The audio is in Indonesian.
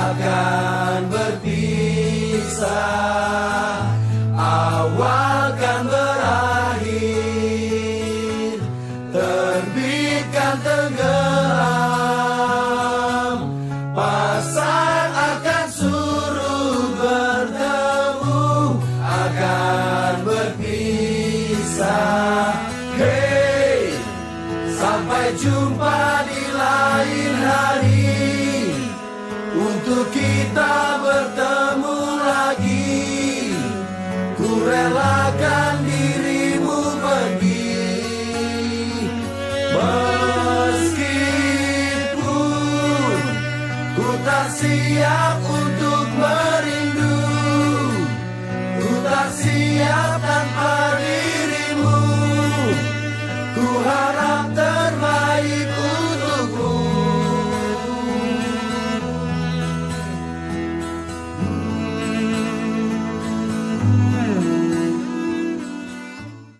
akan berpisah, awal kan berakhir, terbit kan tenggelam, pasang akan suruh bertemu, akan berpisah. Hey, sampai jumpa di lain hari, untuk kita bertemu lagi. Ku relakan dirimu pergi, meskipun ku tak siap untuk merindu.